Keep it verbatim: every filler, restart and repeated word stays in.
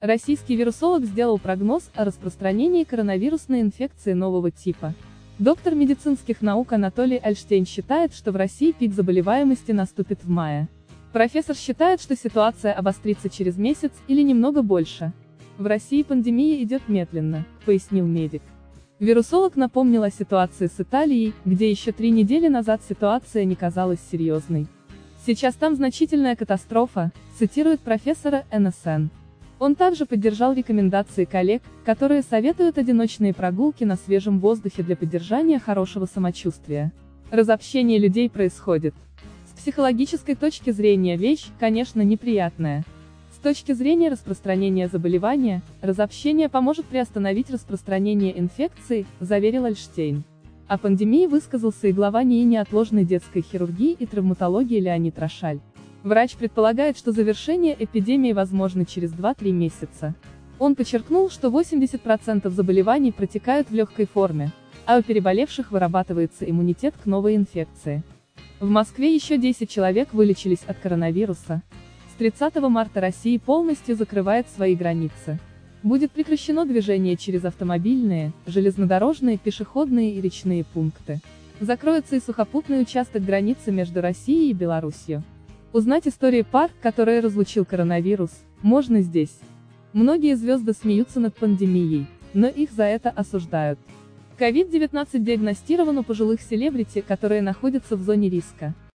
Российский вирусолог сделал прогноз о распространении коронавирусной инфекции нового типа. Доктор медицинских наук Анатолий Альштейн считает, что в России пик заболеваемости наступит в мае. Профессор считает, что ситуация обострится через месяц или немного больше. В России пандемия идет медленно, пояснил медик. Вирусолог напомнил о ситуации с Италией, где еще три недели назад ситуация не казалась серьезной. Сейчас там значительная катастрофа, цитирует профессора эн эс эн. Он также поддержал рекомендации коллег, которые советуют одиночные прогулки на свежем воздухе для поддержания хорошего самочувствия. Разобщение людей происходит. С психологической точки зрения вещь, конечно, неприятная. С точки зрения распространения заболевания, разобщение поможет приостановить распространение инфекции, заверил Альштейн. О пандемии высказался и глава НИИ неотложной детской хирургии и травматологии Леонид Рошаль. Врач предполагает, что завершение эпидемии возможно через два-три месяца. Он подчеркнул, что восемьдесят процентов заболеваний протекают в легкой форме, а у переболевших вырабатывается иммунитет к новой инфекции. В Москве еще десять человек вылечились от коронавируса. С тридцатого марта Россия полностью закрывает свои границы. Будет прекращено движение через автомобильные, железнодорожные, пешеходные и речные пункты. Закроется и сухопутный участок границы между Россией и Беларусью. Узнать истории пар, которые разлучил коронавирус, можно здесь. Многие звезды смеются над пандемией, но их за это осуждают. ковид девятнадцать диагностирован у пожилых селебрити, которые находятся в зоне риска.